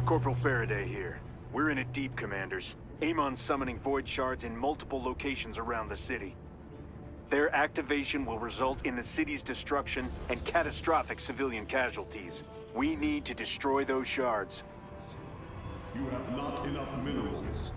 Corporal Faraday here. We're in it deep, Commanders. Amon's summoning Void Shards in multiple locations around the city. Their activation will result in the city's destruction and catastrophic civilian casualties. We need to destroy those shards. You have not enough minerals.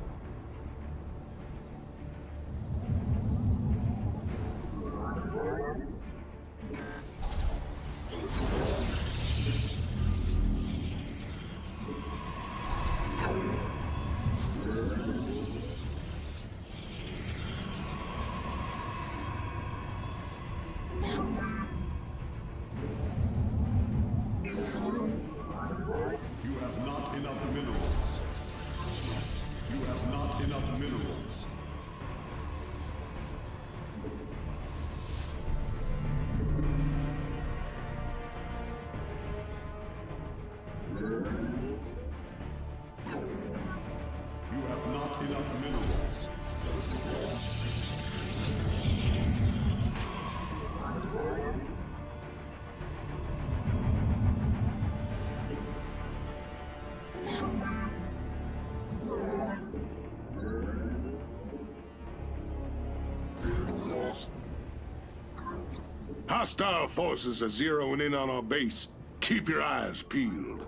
Hostile forces are zeroing in on our base. Keep your eyes peeled.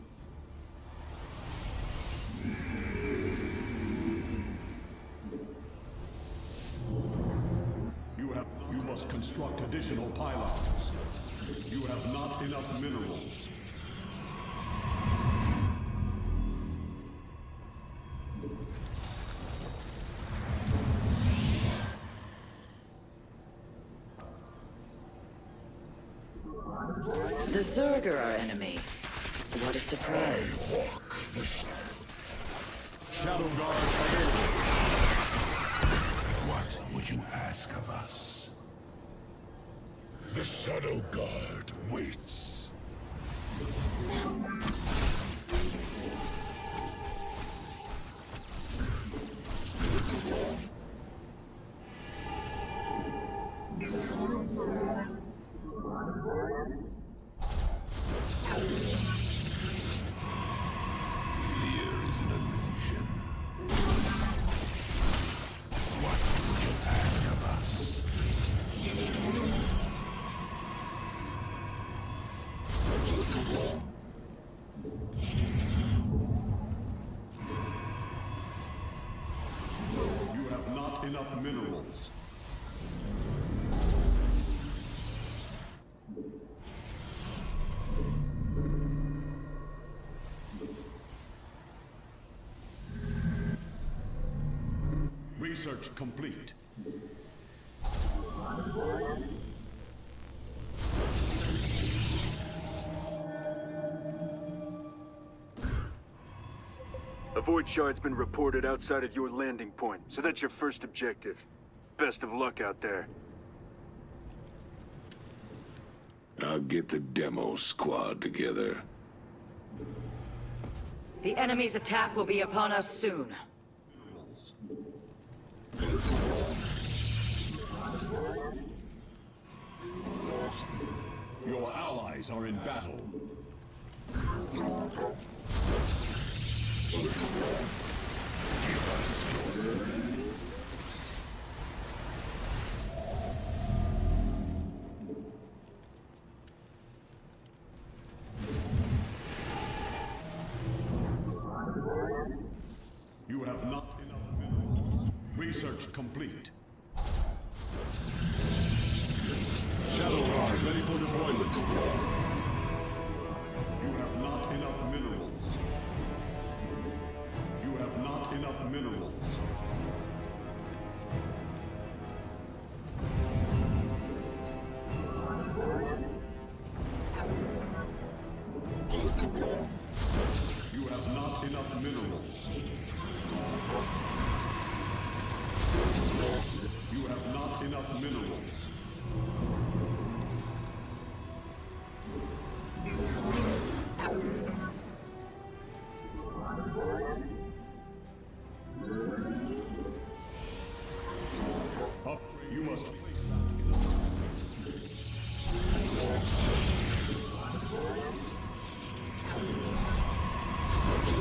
You must construct additional pylons. You have not enough minerals. The Zerg are our enemy. What a surprise. Shadow Guard available. What would you ask of us? The Shadow Guard waits. Fear is an illusion. What would you ask of us? You have not enough minerals. Research complete. A Void Shard's been reported outside of your landing point, so that's your first objective. Best of luck out there. I'll get the demo squad together. The enemy's attack will be upon us soon. Your allies are in battle. You have not enough minerals. Research complete. Shadow Guard ready for deployment. You have not enough minerals. You have not enough minerals. You have not enough minerals. You have not enough minerals. You must place that.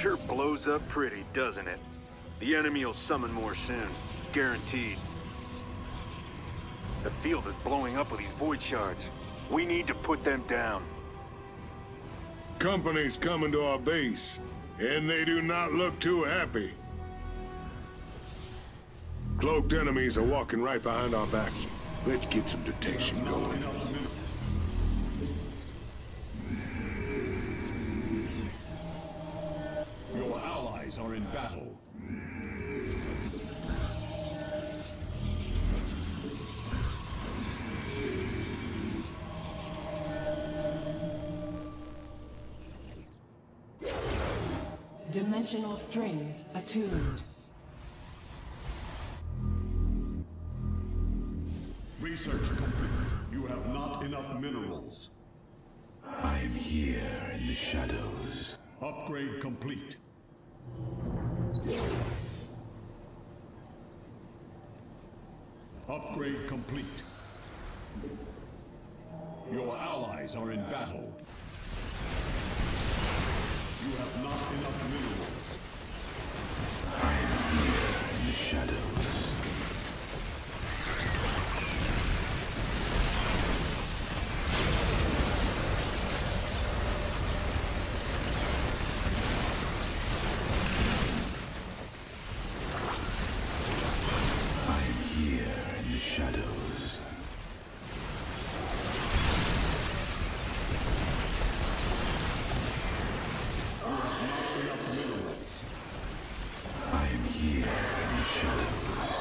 Sure blows up pretty, doesn't it? The enemy will summon more soon. Guaranteed. The field is blowing up with these void shards. We need to put them down. Company's coming to our base, and they do not look too happy. Cloaked enemies are walking right behind our backs. Let's get some detection going. Your allies are in battle. Dimensional strings attuned. Research complete. You have not enough minerals. I am here in the shadows. Upgrade complete. Upgrade complete. Your allies are in battle. You have not enough minerals. I am here in the shadows. I am here in the shadows. I am here in the shadows.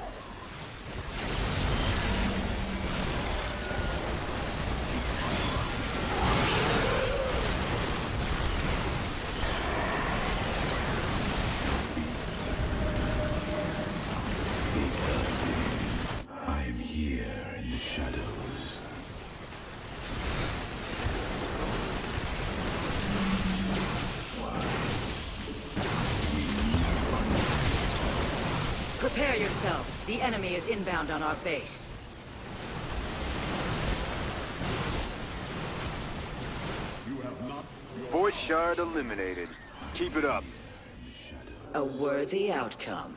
I am here in the shadows. Prepare yourselves. The enemy is inbound on our base. You have not. Void shard eliminated. Keep it up. A worthy outcome.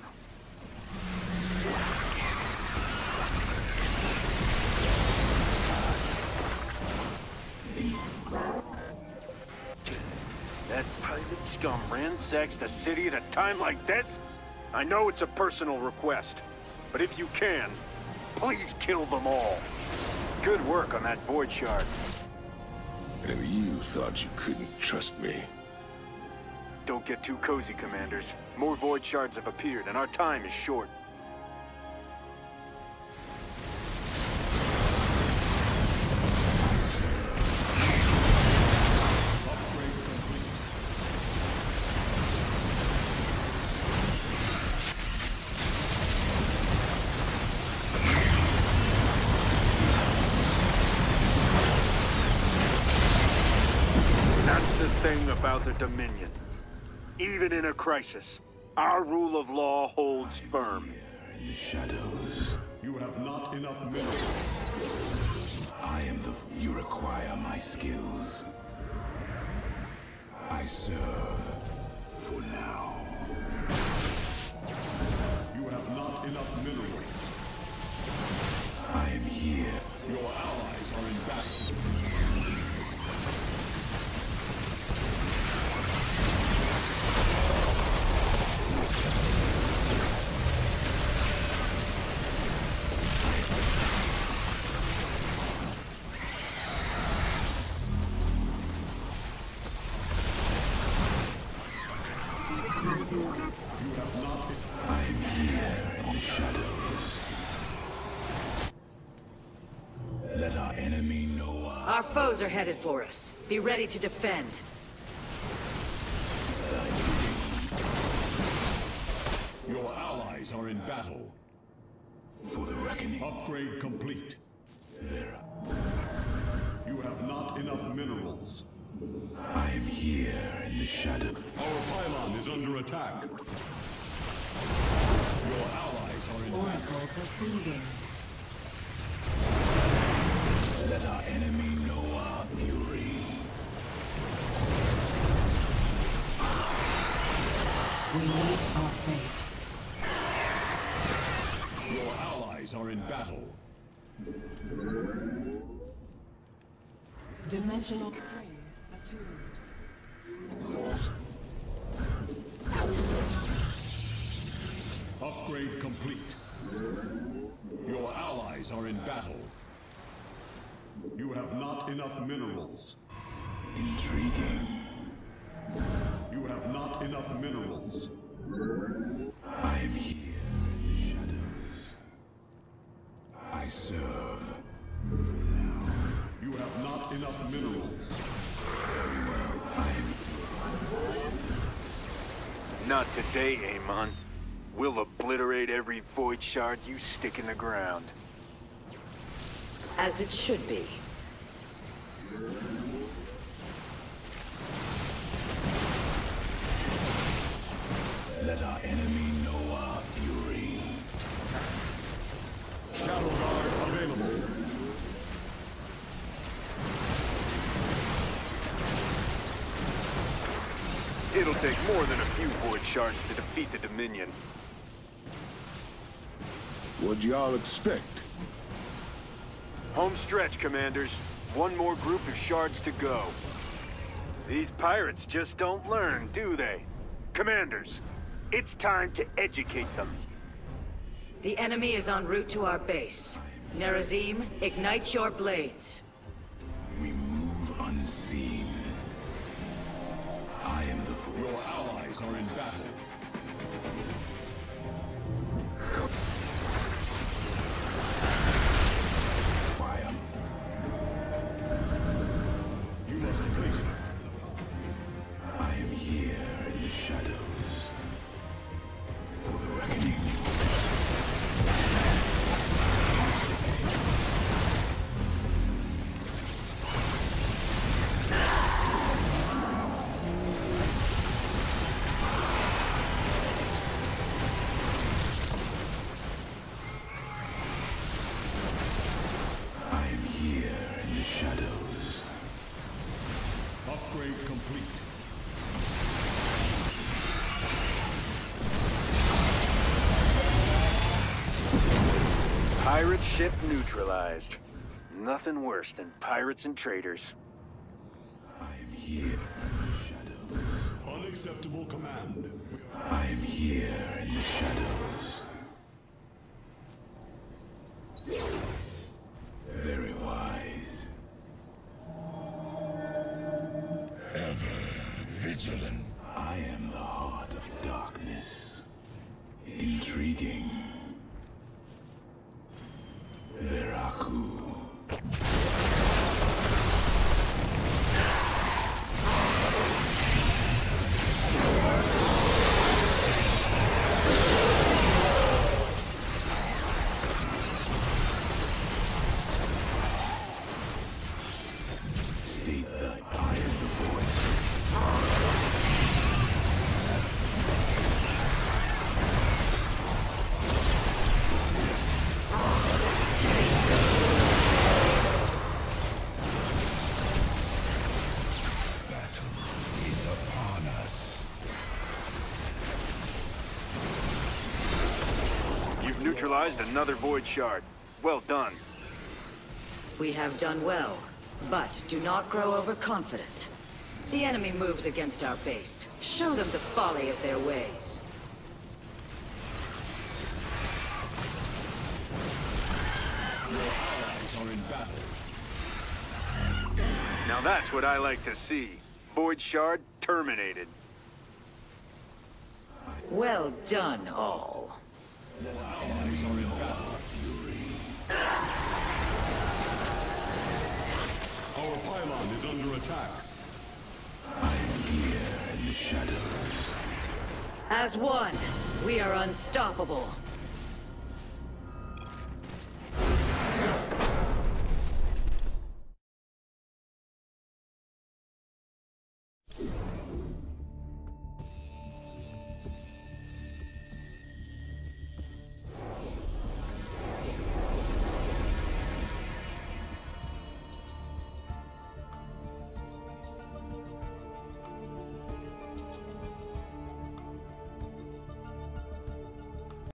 That pirate scum ransacks the city at a time like this? I know it's a personal request, but if you can, please kill them all. Good work on that void shard. And you thought you couldn't trust me. Don't get too cozy, Commanders. More void shards have appeared, and our time is short. That's the thing about the Dominion. Even in a crisis, our rule of law holds firm. In the shadows. You have not enough minerals. I am the... You require my skills. I serve for now. You have not enough minerals. I am here. Your allies are in battle. I am here in the shadows. Let our enemy know Our foes are headed for us. Be ready to defend. Your allies are in battle. for the reckoning. Upgrade complete. There. You have not enough minerals. I am here in the shadow. Our pylon is under attack. Your allies are in battle. Oracle proceeding. Let our enemy know our fury. We meet our fate. Your allies are in battle. Dimensional strings attuned. Upgrade complete. Your allies are in battle. You have not enough minerals. Intriguing. You have not enough minerals. I am here in the shadows. I serve. You have not enough minerals. Very well, I am Not today, Amon. We'll obliterate every void shard you stick in the ground. As it should be. Let our enemy know our fury. Shadow Guard available. It'll take more than a few void shards to defeat the Dominion. What'd y'all expect? Home stretch, Commanders. One more group of shards to go. These pirates just don't learn, do they? Commanders, it's time to educate them. The enemy is en route to our base. Nerazim, ignite your blades. We move unseen. I am the Your force. allies are in battle. Fire. You must face them. I am here in the shadows. For the reckoning. I am here in the shadows. Upgrade complete. Pirate ship neutralized. Nothing worse than pirates and traitors. I am here in the shadows. Unacceptable command. I am here in the shadows. Very wise. Ever vigilant. I am the heart of darkness. Intriguing. Veraku. State that I am the voice. Battle is upon us. You've neutralized another void shard. Well done. We have done well, but do not grow overconfident. The enemy moves against our base. Show them the folly of their ways. Your allies are in battle. Now that's what I like to see. Void shard terminated. Well done, all. Allies are in battle. Our pylon is under attack. I am here in the shadows. As one, we are unstoppable.